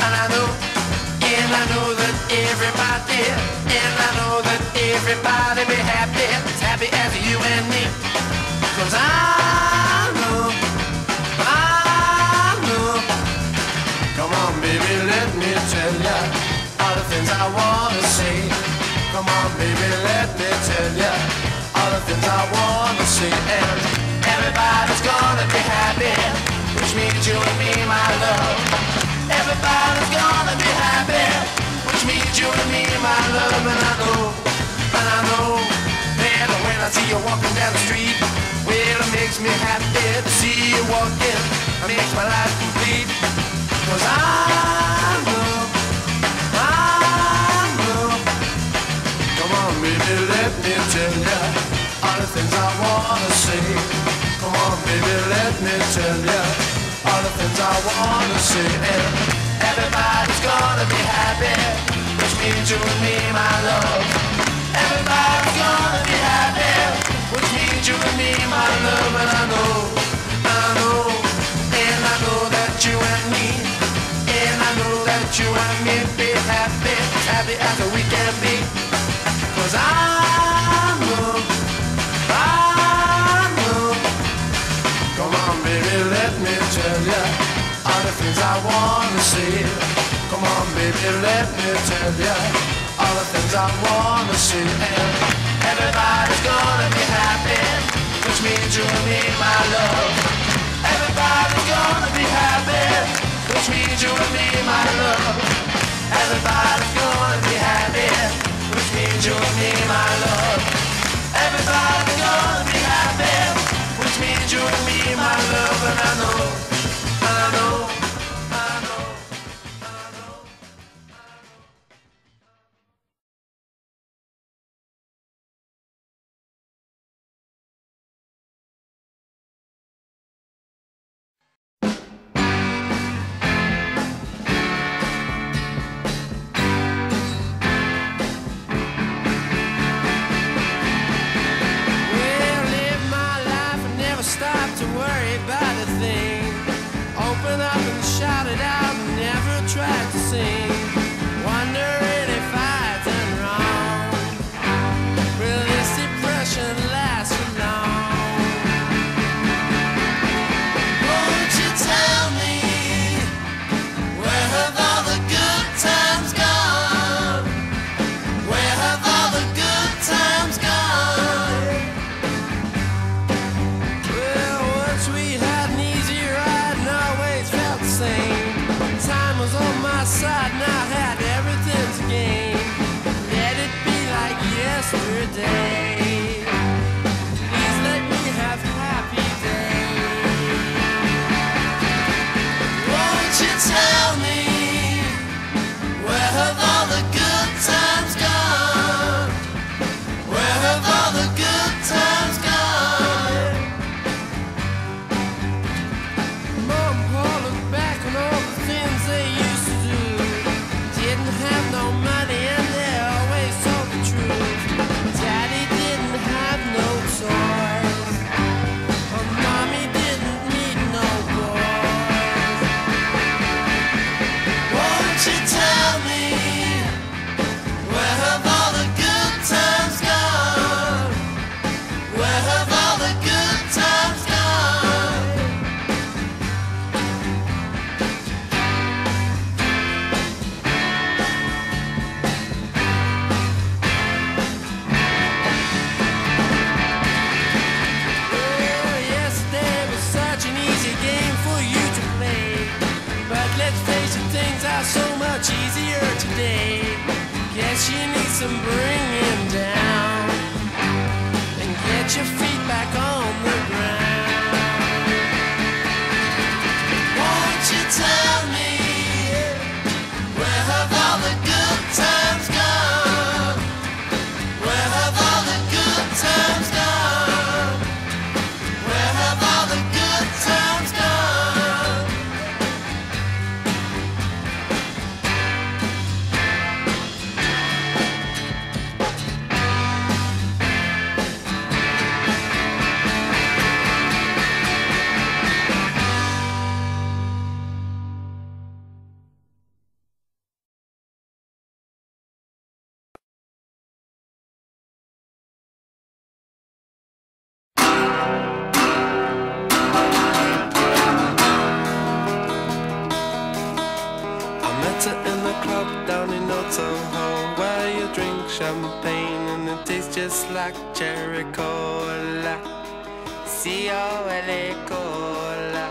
and I know that everybody be happy, as happy as you and me. 'Cause I know. Come on, baby, let me tell ya all the things I wanna say. Come on, baby, let me tell ya all the things I wanna say. And everybody's gonna be happy, which means you and me, my love. Everybody's gonna be happy, which means you and me, my love. And I know that when I see you walking down the street, well, it makes me happy to see you walking. It makes my life complete. 'Cause I know. Come on, baby, let me tell ya all the things I wanna say. Come on, baby, let me tell ya all the things I wanna say. And everybody's gonna be happy, which means you and me, my love. Everybody's gonna be happy, which means you and me, my love. And I know that you and me, and I know that you and me be happy, as happy as we can be. 'Cause I know. Come on, baby, let me tell ya all the things I wanna say. Come on, baby, let me tell ya all the things I wanna say. And everybody's gonna be happy, which means you and me, my love. Everybody's gonna be happy, which means you and me, my love. Everybody's gonna be happy, which means you and me, my love. Everybody's gonna be happy, which means you and me, my love. And I know. Met her in the club down in Old Soho, where you drink champagne and it tastes just like cherry cola. C-O-L-A cola.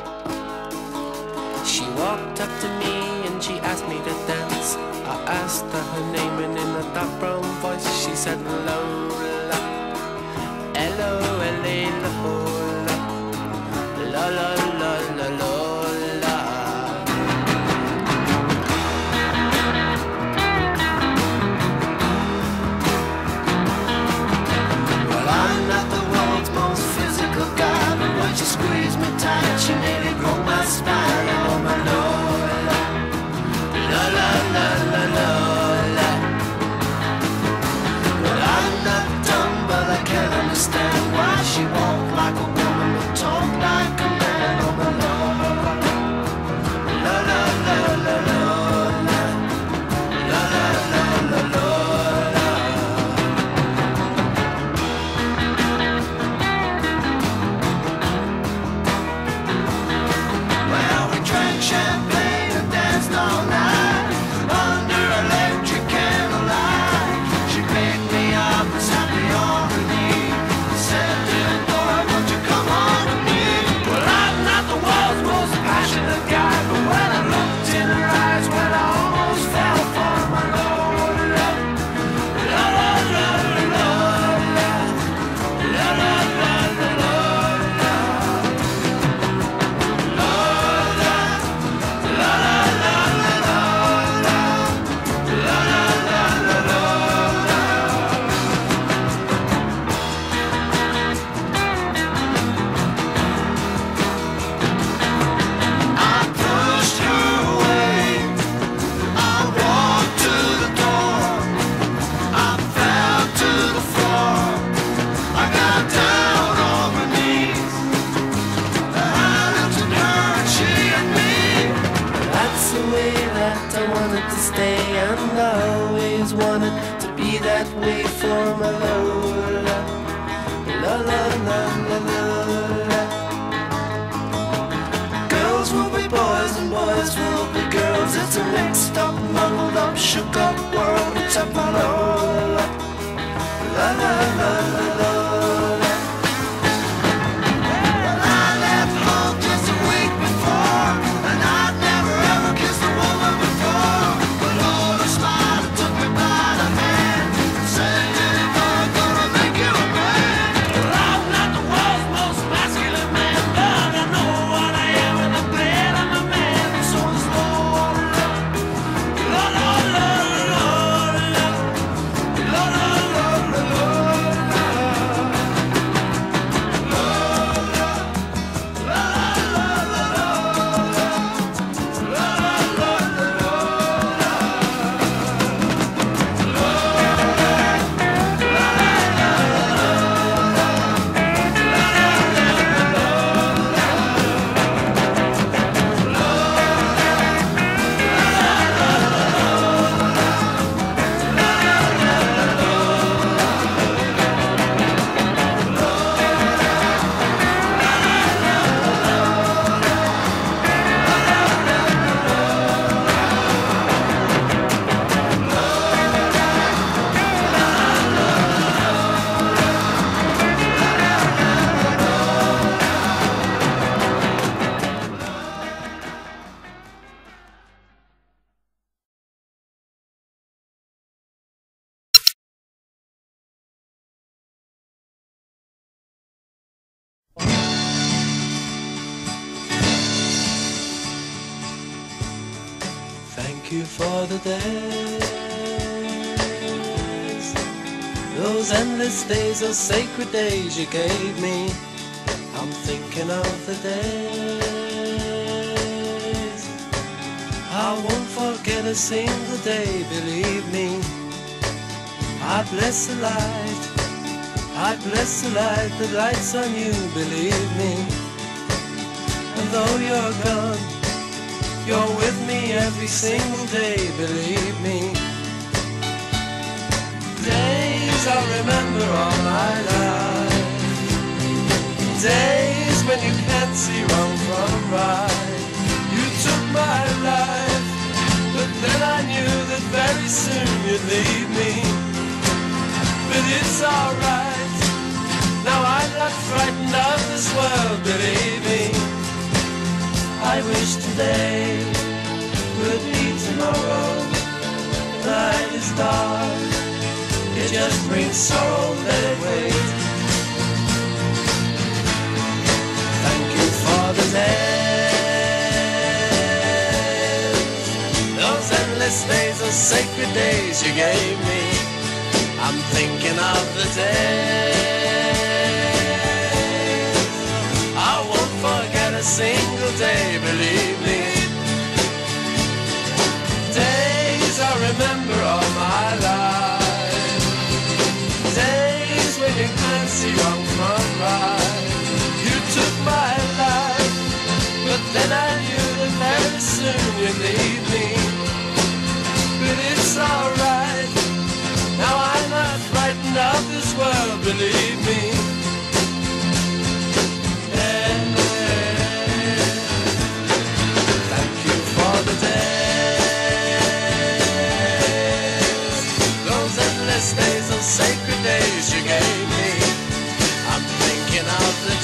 She walked up to me and she asked me to dance. I asked her her name and in a dark brown voice she said Lola. L-O-L-A Lola. Lola, Lola, Lola. Well, I'm not the world's most physical guy, but when she squeezed me tight, she nearly broke my spine. Oh, my Lola. Lola, Lola, Lola. Well, I'm not dumb, but I can't understand why she walked like a woman but talk like a man. Oh, my Lola. Lola, Lola, Lola. Lola, Lola, Lola. Well, we drank champagne and danced all night under electric candlelight. She picked me up and sat me on her knee, said, "Little boy, won't you come on to me?" Well, I'm not the world's most passionate guy, but when I looked in her eyes, well, I almost fell for my Lola. Lola, Lola, Lola. Lola, Lola, Lola. Lola, Lola, Lola, Lola. Lola, Lola, Lola. I pushed her away. I walked to the door. I fell to the floor. I got down on my knees. I looked at her and she at me. That's the way that I wanted to stay, and I always wanted to be that way for my Lola. Lola, Lola, Lola. Girls will be boys and boys will be girls. It's a mixed up, muddled up, shook up world. Except my Lola. Lola, Lola, Lola. Well, I left home just a week before, and I'd never ever kissed a woman before. But Lola smiled and took me by the hand, said, "Little boy, gonna make you a man." Well, I'm not the world's most masculine man, but I know what I am and I'm glad I'm a man. And so is Lola. Lola, Lola, Lola. Lola, Lola, Lola. Thank you for the days, those endless days, those sacred days you gave me. I'm thinking of the days I won't forget a single day, believe me. I bless the light, I bless the light that lights on you, believe me. And though you're gone, you're with me every single day, believe me. Days I'll remember all my life, days when you can't see wrong from right. You took my life, alright. Now I'm not frightened of this world, believe me. I wish today would be tomorrow. The night is dark, it just brings sorrow, let it wait. Thank you for the days, those endless days, those sacred days you gave me. I'm thinking of the days I won't forget a single day, believe me. Days I remember all my life, days when you can't see wrong from right. You took my life, but then I knew that very soon you'd leave me. But it's alright, now I'm not frightened of this world, believe me. Thank you for the days, those endless days, those sacred days you gave me. I'm thinking of the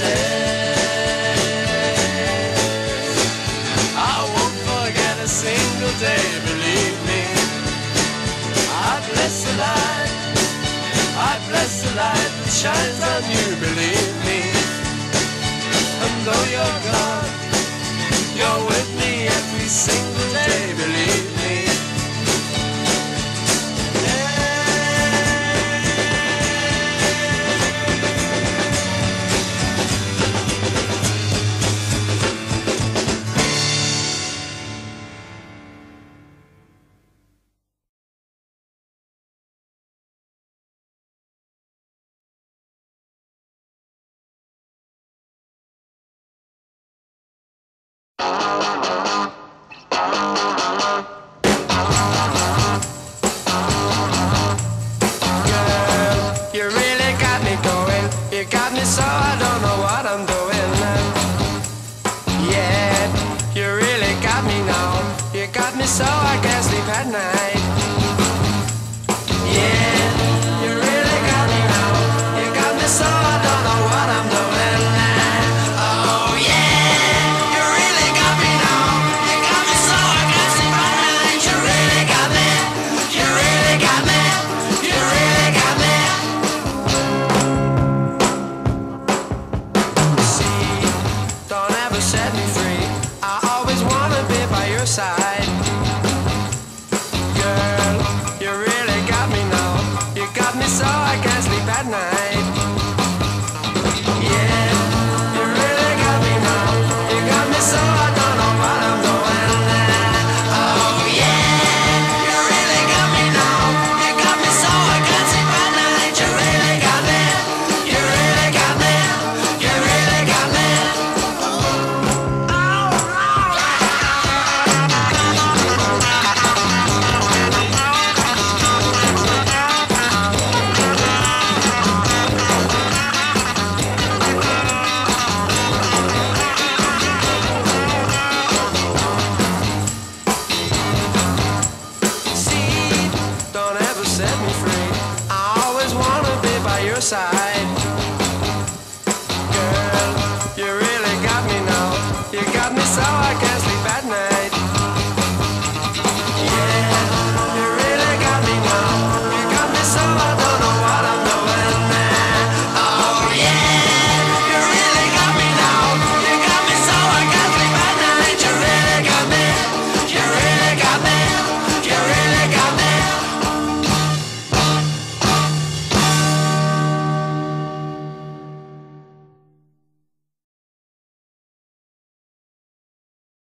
days I won't forget a single day, believe me. I bless the light, I bless the light that shines on you, believe me. And though you're gone, you're with me every single day, believe me. You really got me going, you got me so I don't know what I'm doing. Yeah, you really got me now, you got me so I can't sleep at night. Yeah, you really got me now, you got me so I don't know what I'm doing. Oh yeah, you really got me now, you got me so I can't sleep at night. You really got me, you really got me, you really got me. Don't ever set me free, I always wanna be by your side. Girl, you really got me now, you got me so I can't sleep at night.